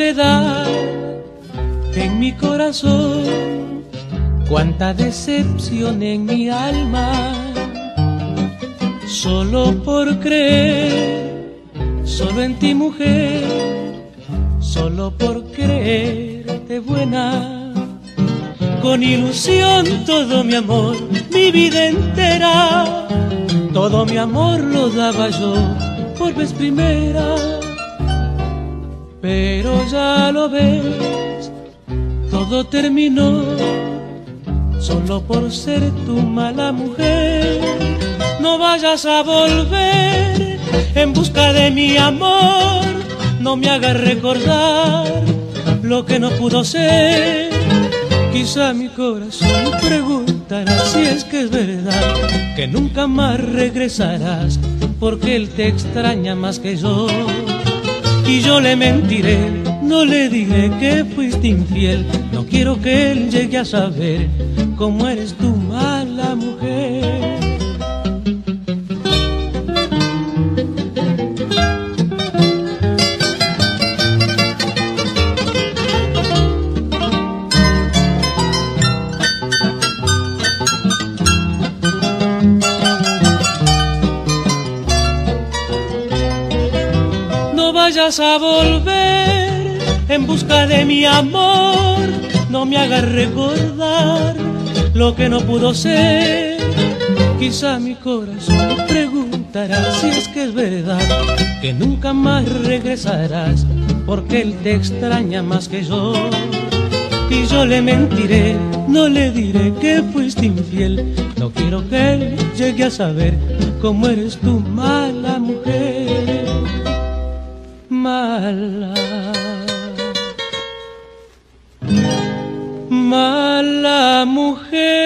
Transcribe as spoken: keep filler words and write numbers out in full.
soledad en mi corazón, cuánta decepción en mi alma, solo por creer, solo en ti mujer, solo por creerte buena, con ilusión todo mi amor, mi vida entera, todo mi amor lo daba yo por vez primera. Pero ya lo ves, todo terminó, solo por ser tu mala mujer. No vayas a volver en busca de mi amor, no me hagas recordar lo que no pudo ser. Quizá mi corazón preguntará si es que es verdad que nunca más regresarás, porque él te extraña más que yo. Y yo le mentiré, no le diré que fuiste infiel, no quiero que él llegue a saber cómo eres tu mala mujer. No vayas a volver en busca de mi amor, no me hagas recordar lo que no pudo ser. Quizá mi corazón preguntará si es que es verdad que nunca más regresarás, porque él te extraña más que yo. Y yo le mentiré, no le diré que fuiste infiel, no quiero que él llegue a saber cómo eres tu mala mujer. Mala, mala mujer.